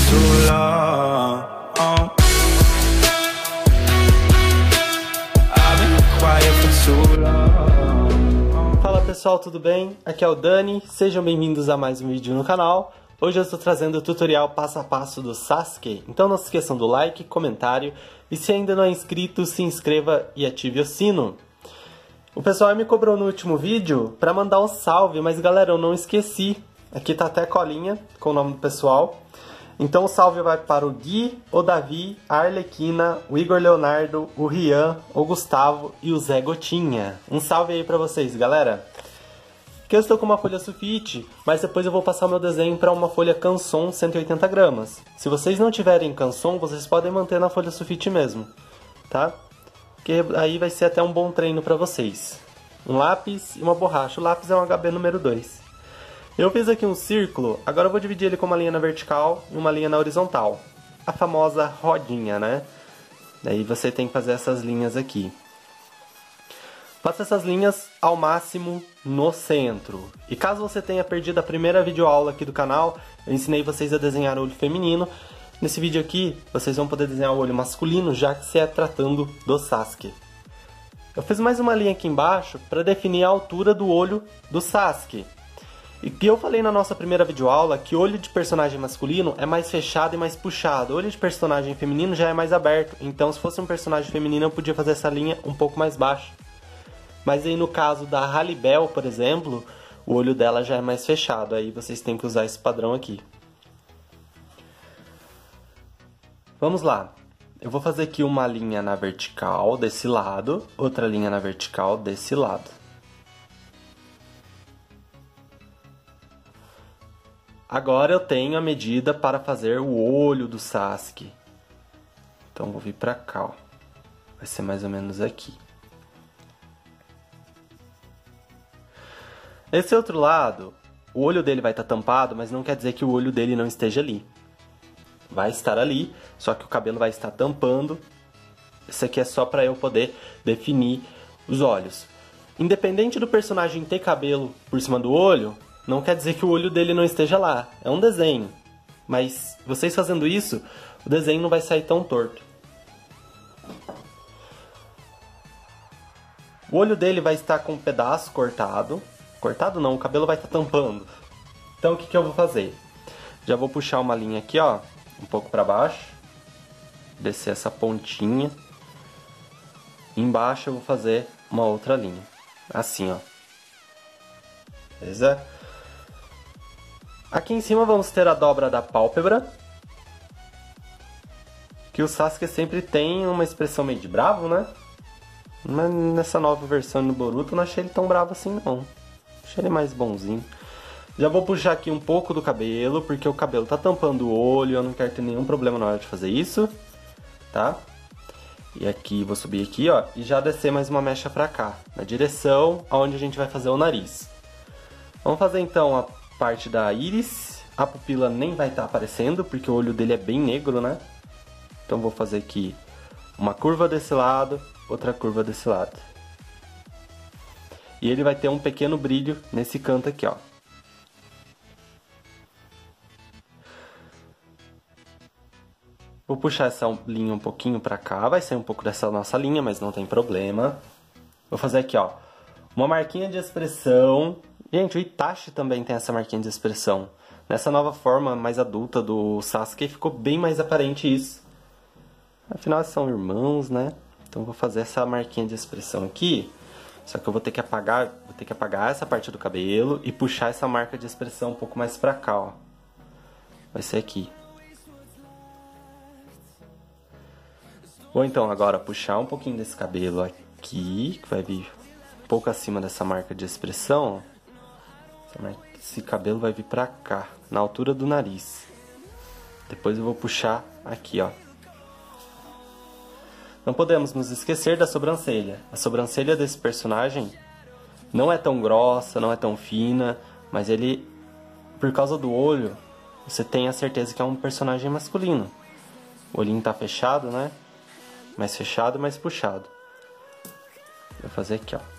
too long. I've been quiet for too long. Fala pessoal, tudo bem? Aqui é o Dani, sejam bem-vindos a mais um vídeo no canal. Hoje eu estou trazendo o tutorial passo a passo do Sasuke, então não se esqueçam do like, comentário e se ainda não é inscrito, se inscreva e ative o sino. O pessoal me cobrou no último vídeo para mandar um salve, mas galera, eu não esqueci. Aqui tá até a colinha com o nome do pessoal. Então o salve vai para o Gui, o Davi, a Arlequina, o Igor Leonardo, o Rian, o Gustavo e o Zé Gotinha. Um salve aí para vocês, galera. Aqui eu estou com uma folha sulfite, mas depois eu vou passar o meu desenho para uma folha Canson 180 gramas. Se vocês não tiverem Canson, vocês podem manter na folha sulfite mesmo, tá? Porque aí vai ser até um bom treino para vocês. Um lápis e uma borracha. O lápis é um HB número 2. Eu fiz aqui um círculo, agora eu vou dividir ele com uma linha na vertical e uma linha na horizontal. A famosa rodinha, né? Daí você tem que fazer essas linhas aqui. Faça essas linhas ao máximo no centro. E caso você tenha perdido a primeira videoaula aqui do canal, eu ensinei vocês a desenhar o olho feminino. Nesse vídeo aqui, vocês vão poder desenhar o olho masculino, já que se é tratando do Sasuke. Eu fiz mais uma linha aqui embaixo para definir a altura do olho do Sasuke. E que eu falei na nossa primeira videoaula que o olho de personagem masculino é mais fechado e mais puxado. O olho de personagem feminino já é mais aberto. Então, se fosse um personagem feminino, eu podia fazer essa linha um pouco mais baixa. Mas aí no caso da Halibel, por exemplo, o olho dela já é mais fechado. Aí vocês têm que usar esse padrão aqui. Vamos lá. Eu vou fazer aqui uma linha na vertical desse lado, outra linha na vertical desse lado. Agora eu tenho a medida para fazer o olho do Sasuke. Então vou vir pra cá, ó. Vai ser mais ou menos aqui. Esse outro lado, o olho dele vai estar tampado, mas não quer dizer que o olho dele não esteja ali. Vai estar ali, só que o cabelo vai estar tampando. Isso aqui é só para eu poder definir os olhos. Independente do personagem ter cabelo por cima do olho, não quer dizer que o olho dele não esteja lá. É um desenho. Mas vocês fazendo isso, o desenho não vai sair tão torto. O olho dele vai estar com um pedaço cortado. Cortado não, o cabelo vai estar tampando. Então o que eu vou fazer? Já vou puxar uma linha aqui, ó. Um pouco para baixo. Descer essa pontinha. Embaixo eu vou fazer uma outra linha. Assim, ó. Beleza? Aqui em cima vamos ter a dobra da pálpebra. Que o Sasuke sempre tem uma expressão meio de bravo, né? Mas nessa nova versão do Boruto eu não achei ele tão bravo assim, não. Achei ele mais bonzinho. Já vou puxar aqui um pouco do cabelo, porque o cabelo tá tampando o olho, eu não quero ter nenhum problema na hora de fazer isso, tá? E aqui, vou subir aqui, ó, e já descer mais uma mecha pra cá, na direção aonde a gente vai fazer o nariz. Vamos fazer então a parte da íris. A pupila nem vai estar aparecendo, porque o olho dele é bem negro, né? Então vou fazer aqui uma curva desse lado, outra curva desse lado. E ele vai ter um pequeno brilho nesse canto aqui, ó. Vou puxar essa linha um pouquinho pra cá, vai sair um pouco dessa nossa linha, mas não tem problema. Vou fazer aqui, ó, uma marquinha de expressão. Gente, o Itachi também tem essa marquinha de expressão. Nessa nova forma mais adulta do Sasuke ficou bem mais aparente isso. Afinal, são irmãos, né? Então vou fazer essa marquinha de expressão aqui. Só que eu vou ter que apagar essa parte do cabelo e puxar essa marca de expressão um pouco mais pra cá, ó. Vai ser aqui. Vou então agora puxar um pouquinho desse cabelo aqui, que vai vir um pouco acima dessa marca de expressão, ó. Esse cabelo vai vir pra cá, na altura do nariz. Depois eu vou puxar aqui, ó. Não podemos nos esquecer da sobrancelha. A sobrancelha desse personagem não é tão grossa, não é tão fina, mas ele, por causa do olho, você tem a certeza que é um personagem masculino. O olhinho tá fechado, né? Mais fechado, mais puxado. Vou fazer aqui, ó.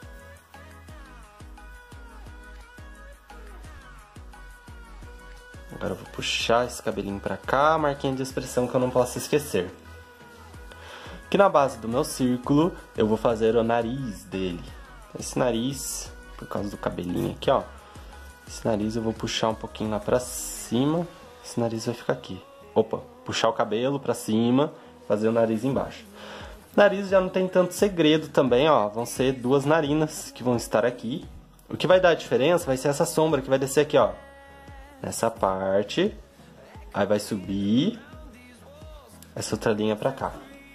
Vou Agora eu vou puxar esse cabelinho pra cá, marquinha de expressão que eu não posso esquecer. Aqui na base do meu círculo, eu vou fazer o nariz dele. Esse nariz, por causa do cabelinho aqui, ó. Esse nariz eu vou puxar um pouquinho lá pra cima. Esse nariz vai ficar aqui. Opa, puxar o cabelo pra cima, fazer o nariz embaixo. Nariz já não tem tanto segredo também, ó. Vão ser duas narinas que vão estar aqui. O que vai dar a diferença vai ser essa sombra que vai descer aqui, ó. Nessa parte. Aí vai subir essa outra linha pra cá.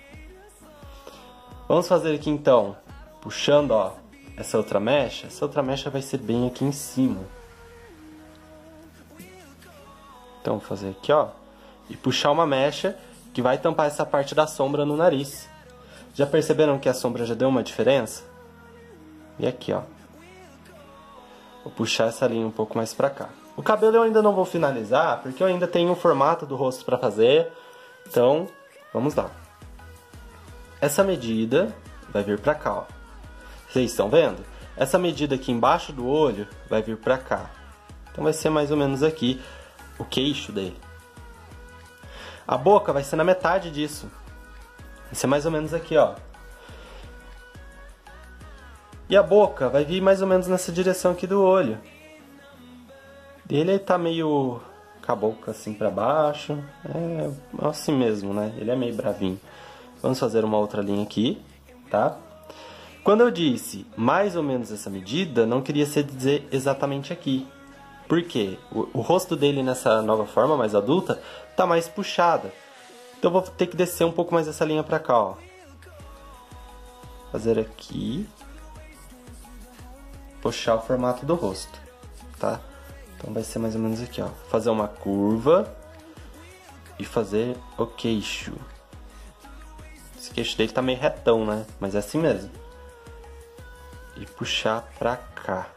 Vamos fazer aqui então, puxando, ó, essa outra mecha. Essa outra mecha vai ser bem aqui em cima. Então, vou fazer aqui, ó, e puxar uma mecha que vai tampar essa parte da sombra no nariz. Já perceberam que a sombra já deu uma diferença? E aqui, ó. Vou puxar essa linha um pouco mais pra cá. O cabelo eu ainda não vou finalizar, porque eu ainda tenho o formato do rosto pra fazer. Então, vamos lá. Essa medida vai vir pra cá, ó. Vocês estão vendo? Essa medida aqui embaixo do olho vai vir pra cá. Então vai ser mais ou menos aqui o queixo dele. A boca vai ser na metade disso. Vai ser mais ou menos aqui, ó. E a boca vai vir mais ou menos nessa direção aqui do olho. Ele tá meio com a boca assim pra baixo. É assim mesmo, né? Ele é meio bravinho. Vamos fazer uma outra linha aqui, tá? Quando eu disse mais ou menos essa medida, não queria dizer exatamente aqui. Por quê? O rosto dele nessa nova forma, mais adulta, tá mais puxada. Então eu vou ter que descer um pouco mais essa linha pra cá, ó. Fazer aqui. Puxar o formato do rosto, tá? Então vai ser mais ou menos aqui, ó. Fazer uma curva e fazer o queixo. Esse queixo dele tá meio retão, né? Mas é assim mesmo. E puxar pra cá.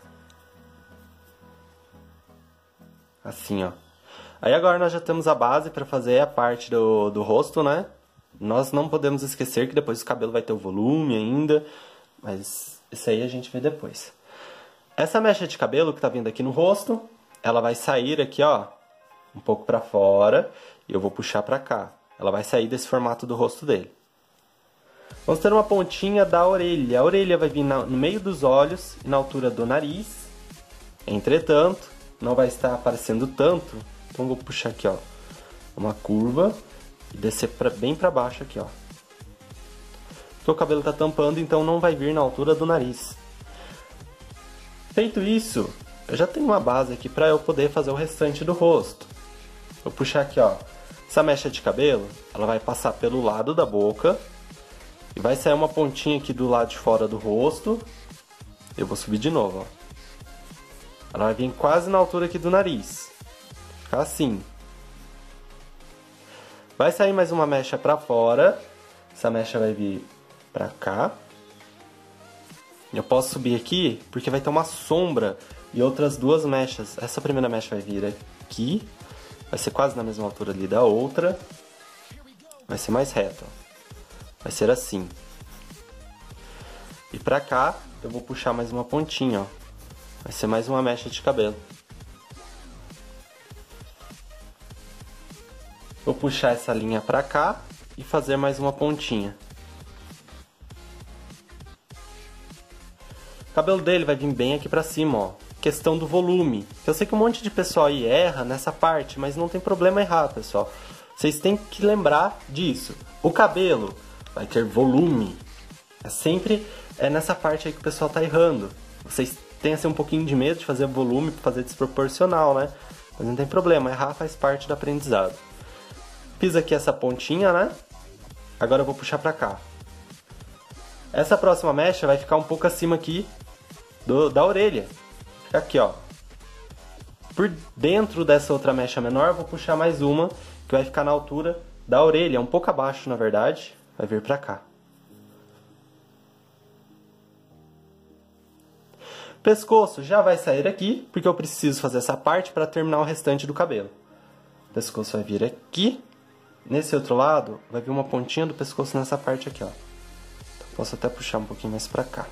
Assim, ó. Aí agora nós já temos a base para fazer a parte do rosto, né? Nós não podemos esquecer que depois o cabelo vai ter o volume ainda. Mas isso aí a gente vê depois. Essa mecha de cabelo que tá vindo aqui no rosto, ela vai sair aqui, ó, um pouco pra fora. E eu vou puxar pra cá. Ela vai sair desse formato do rosto dele. Vamos ter uma pontinha da orelha. A orelha vai vir no meio dos olhos e na altura do nariz. Entretanto, não vai estar aparecendo tanto. Então eu vou puxar aqui, ó, uma curva e descer bem pra baixo aqui, ó. Porque o cabelo tá tampando, então não vai vir na altura do nariz. Feito isso, eu já tenho uma base aqui para eu poder fazer o restante do rosto. Vou puxar aqui, ó, essa mecha de cabelo, ela vai passar pelo lado da boca e vai sair uma pontinha aqui do lado de fora do rosto. Eu vou subir de novo, ó. Ela vai vir quase na altura aqui do nariz. Ficar assim. Vai sair mais uma mecha para fora. Essa mecha vai vir para cá. Eu posso subir aqui porque vai ter uma sombra e outras duas mechas. Essa primeira mecha vai vir aqui. Vai ser quase na mesma altura ali da outra. Vai ser mais reto, ó. Vai ser assim. E pra cá eu vou puxar mais uma pontinha, ó. Vai ser mais uma mecha de cabelo. Vou puxar essa linha pra cá e fazer mais uma pontinha. O cabelo dele vai vir bem aqui pra cima, ó. Questão do volume. Eu sei que um monte de pessoal aí erra nessa parte, mas não tem problema errar, pessoal. Vocês têm que lembrar disso. O cabelo vai ter volume. É sempre nessa parte aí que o pessoal tá errando. Vocês têm assim um pouquinho de medo de fazer volume, fazer desproporcional, né? Mas não tem problema, errar faz parte do aprendizado. Fiz aqui essa pontinha, né? Agora eu vou puxar pra cá. Essa próxima mecha vai ficar um pouco acima aqui da orelha. Fica aqui, ó. Por dentro dessa outra mecha menor, eu vou puxar mais uma, que vai ficar na altura da orelha, um pouco abaixo, na verdade. Vai vir pra cá. Pescoço já vai sair aqui, porque eu preciso fazer essa parte para terminar o restante do cabelo. O pescoço vai vir aqui. Nesse outro lado, vai vir uma pontinha do pescoço nessa parte aqui, ó. Então, posso até puxar um pouquinho mais pra cá.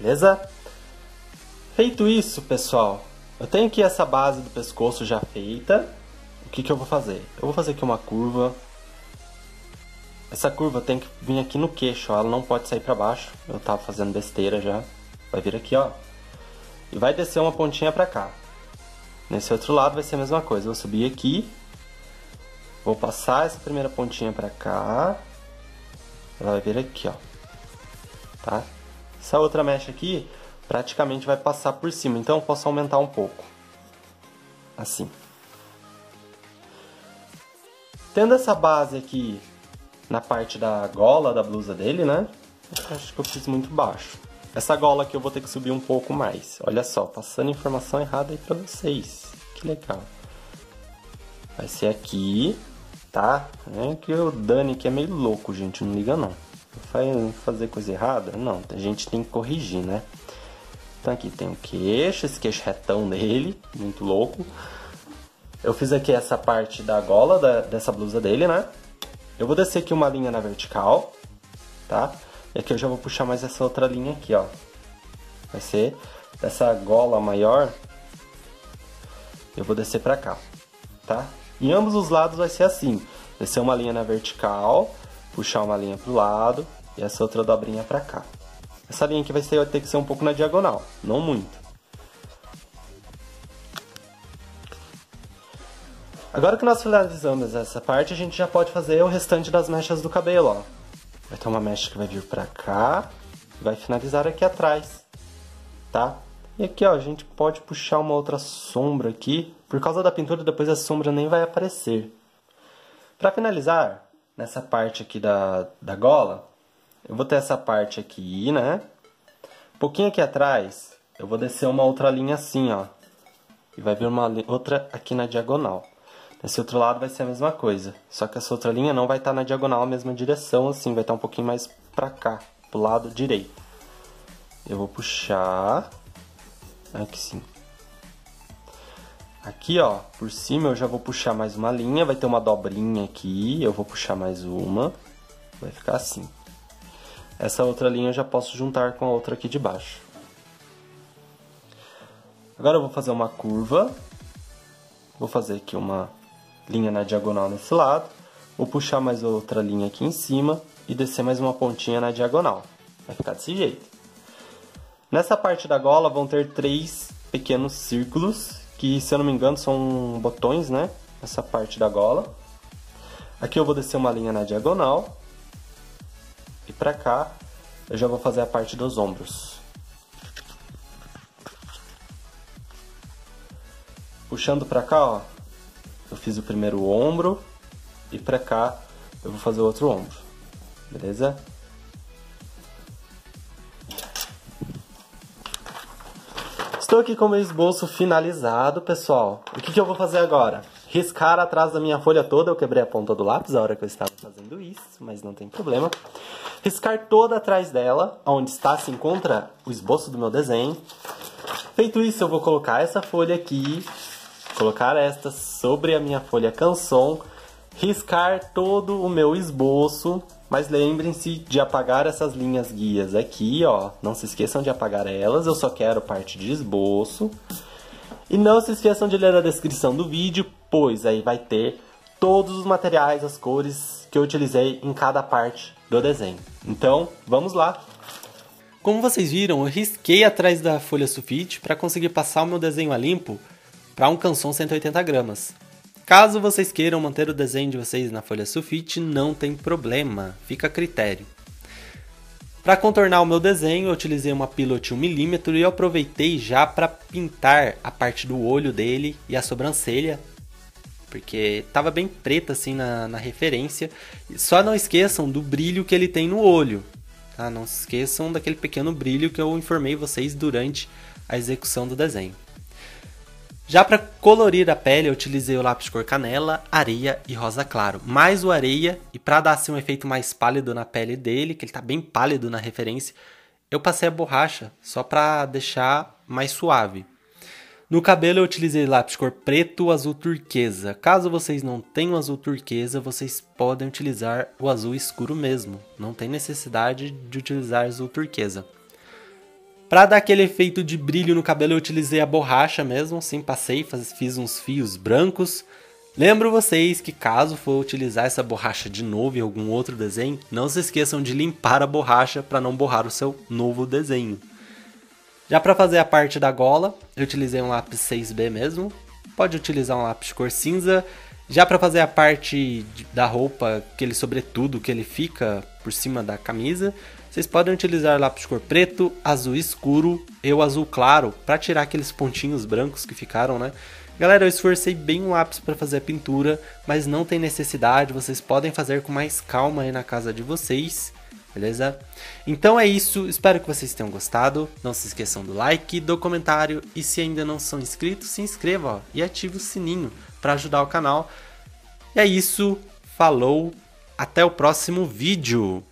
beleza? Feito isso, pessoal, eu tenho aqui essa base do pescoço já feita. O que eu vou fazer? Eu vou fazer aqui uma curva. Essa curva tem que vir aqui no queixo, ó, ela não pode sair pra baixo. Eu tava fazendo besteira já. Vai vir aqui, ó. E vai descer uma pontinha pra cá. Nesse outro lado vai ser a mesma coisa. Eu vou subir aqui. Vou passar essa primeira pontinha pra cá. Ela vai vir aqui, ó. Tá? Essa outra mecha aqui praticamente vai passar por cima. Então eu posso aumentar um pouco. Assim. Tendo essa base aqui na parte da gola da blusa dele, né? Eu acho que eu fiz muito baixo. Essa gola aqui eu vou ter que subir um pouco mais. Olha só, passando informação errada aí pra vocês. Que legal. Vai ser aqui, tá? É que o Dani aqui é meio louco, gente. Não liga não. Vai fazer coisa errada? Não, a gente tem que corrigir, né? Então aqui tem o queixo, esse queixo retão dele. Muito louco. Eu fiz aqui essa parte da gola dessa blusa dele, né? Eu vou descer aqui uma linha na vertical, tá? E aqui eu já vou puxar mais essa outra linha aqui, ó. Vai ser dessa gola maior. Eu vou descer pra cá, tá? Em ambos os lados vai ser assim. Descer uma linha na vertical, puxar uma linha pro lado e essa outra dobrinha pra cá. Essa linha aqui vai ter que ser um pouco na diagonal, não muito. Agora que nós finalizamos essa parte, a gente já pode fazer o restante das mechas do cabelo, ó. Vai ter uma mecha que vai vir pra cá e vai finalizar aqui atrás, tá? E aqui, ó, a gente pode puxar uma outra sombra aqui. Por causa da pintura, depois a sombra nem vai aparecer. Pra finalizar, nessa parte aqui da gola, eu vou ter essa parte aqui, né? Um pouquinho aqui atrás, eu vou descer uma outra linha assim, ó. E vai vir uma outra aqui na diagonal. Nesse outro lado vai ser a mesma coisa. Só que essa outra linha não vai estar na diagonal, a mesma direção, assim. Vai estar um pouquinho mais pra cá, pro lado direito. Eu vou puxar. Aqui sim. Aqui, ó, por cima eu já vou puxar mais uma linha. Vai ter uma dobrinha aqui. Eu vou puxar mais uma. Vai ficar assim. Essa outra linha eu já posso juntar com a outra aqui de baixo. Agora eu vou fazer uma curva. Vou fazer aqui uma linha na diagonal nesse lado. Vou puxar mais outra linha aqui em cima e descer mais uma pontinha na diagonal. Vai ficar desse jeito. Nessa parte da gola vão ter 3 pequenos círculos, que se eu não me engano são botões, né? Essa parte da gola. Aqui eu vou descer uma linha na diagonal. E pra cá eu já vou fazer a parte dos ombros. Puxando pra cá, ó, eu fiz o primeiro ombro e pra cá eu vou fazer o outro ombro, beleza? Estou aqui com o meu esboço finalizado, pessoal. O que eu vou fazer agora? Riscar atrás da minha folha toda. Eu quebrei a ponta do lápis na hora que eu estava fazendo isso, mas não tem problema. Riscar toda atrás dela, onde se encontra o esboço do meu desenho. Feito isso, eu vou colocar essa folha aqui, colocar esta sobre a minha folha canson, riscar todo o meu esboço, mas lembrem-se de apagar essas linhas guias aqui, ó. Não se esqueçam de apagar elas, eu só quero parte de esboço. E não se esqueçam de ler a descrição do vídeo, pois aí vai ter todos os materiais, as cores que eu utilizei em cada parte do desenho. Então, vamos lá! Como vocês viram, eu risquei atrás da folha sulfite para conseguir passar o meu desenho a limpo para um canson 180 gramas. Caso vocês queiram manter o desenho de vocês na folha sulfite, não tem problema, fica a critério. Para contornar o meu desenho, eu utilizei uma pilot 1mm e eu aproveitei já para pintar a parte do olho dele e a sobrancelha, porque estava bem preta assim na referência. Só não esqueçam do brilho que ele tem no olho. Tá? Não se esqueçam daquele pequeno brilho que eu informei vocês durante a execução do desenho. Já para colorir a pele, eu utilizei o lápis cor canela, areia e rosa claro. Mais o areia, e para dar assim, um efeito mais pálido na pele dele, que ele está bem pálido na referência, eu passei a borracha, só para deixar mais suave. No cabelo eu utilizei lápis cor preto, azul turquesa. Caso vocês não tenham azul turquesa, vocês podem utilizar o azul escuro mesmo. Não tem necessidade de utilizar azul turquesa. Pra dar aquele efeito de brilho no cabelo eu utilizei a borracha mesmo, sim, passei, fiz uns fios brancos. Lembro vocês que caso for utilizar essa borracha de novo em algum outro desenho, não se esqueçam de limpar a borracha para não borrar o seu novo desenho. Já para fazer a parte da gola, eu utilizei um lápis 6B mesmo, pode utilizar um lápis de cor cinza. Já para fazer a parte da roupa, aquele sobretudo que ele fica por cima da camisa, vocês podem utilizar lápis de cor preto, azul escuro ou azul claro, para tirar aqueles pontinhos brancos que ficaram, né? Galera, eu esforcei bem o lápis para fazer a pintura, mas não tem necessidade, vocês podem fazer com mais calma aí na casa de vocês, beleza? Então é isso, espero que vocês tenham gostado, não se esqueçam do like, do comentário, e se ainda não são inscritos, se inscreva, ó, e ative o sininho para ajudar o canal. E é isso, falou, até o próximo vídeo!